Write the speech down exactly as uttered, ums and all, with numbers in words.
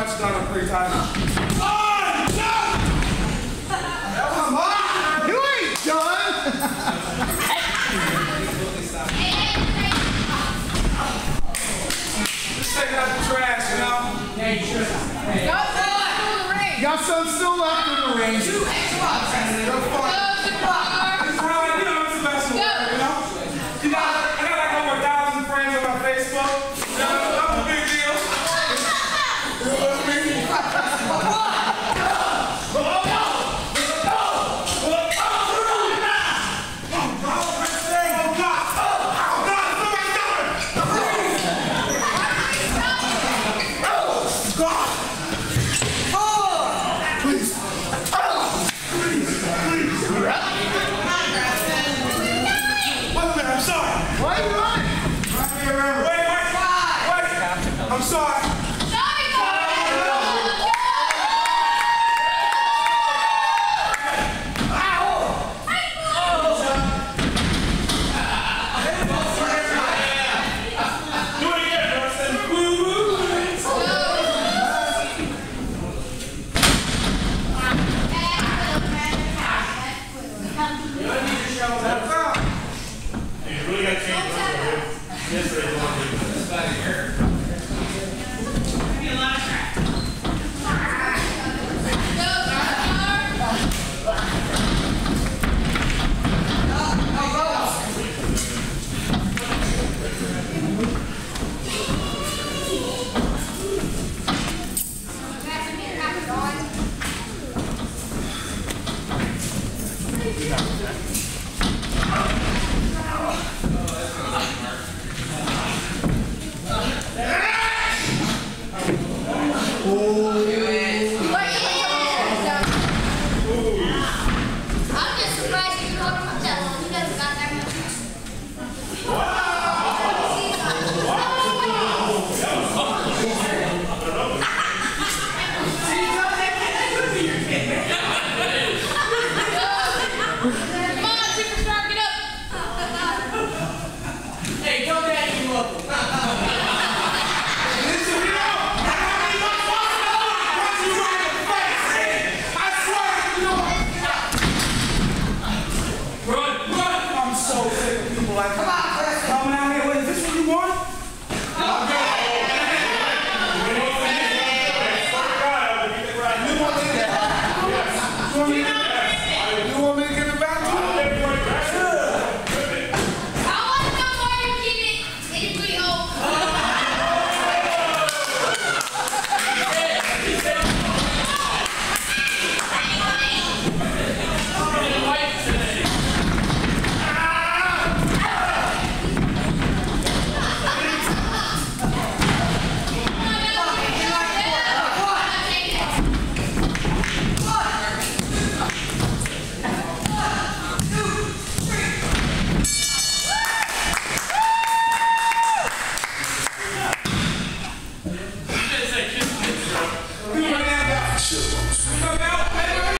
much done in three times. On! Done! Come on! You ain't done! Just taking out the trash, you know? Yeah, you should. Hey. Go for the ring. Got some still left in the ring. Two Xbox. Go for it. Go the car. It's probably, you know, it's the best one, you know? You got, I got like over a thousand friends on my Facebook. You know, that's a big deal. You know what I mean? I'm sorry.